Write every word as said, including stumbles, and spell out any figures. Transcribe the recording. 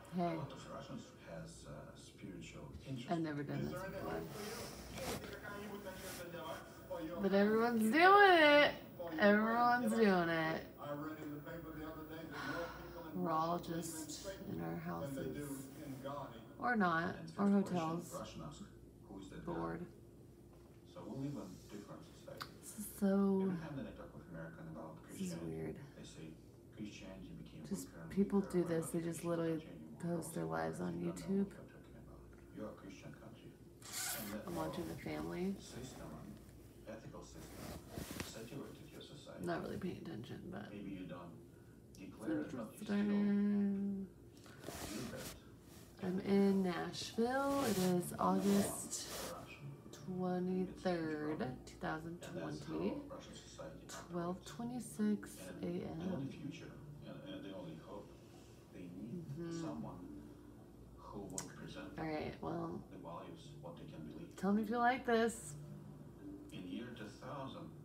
Hey. A lot of Russians has uh, spiritual interest. I've never done this before. But everyone's doing it. Everyone's doing it. We're all just in our houses. Or not. Or hotels. Bored. So we live in different societies. This is so... Every time that I talk with American about This is Christianity, weird. they say Christianity became Just weaker and people weaker, do we're this. not They a just Christian literally country anymore. post their lives on You don't know YouTube. what you're talking about. You're a Christian country. And that I'm watching The Family. system, ethical system, saturated your society. I'm not really paying attention, but Maybe you don't declare it, but you still interesting. do that. I'm in Nashville. It is August twenty-third, two thousand twenty, twelve twenty-six a The m only future and, and the only hope they need Mm-hmm. someone who will present All right, well, the values, what they can believe. tell me if you like this. In year two thousand,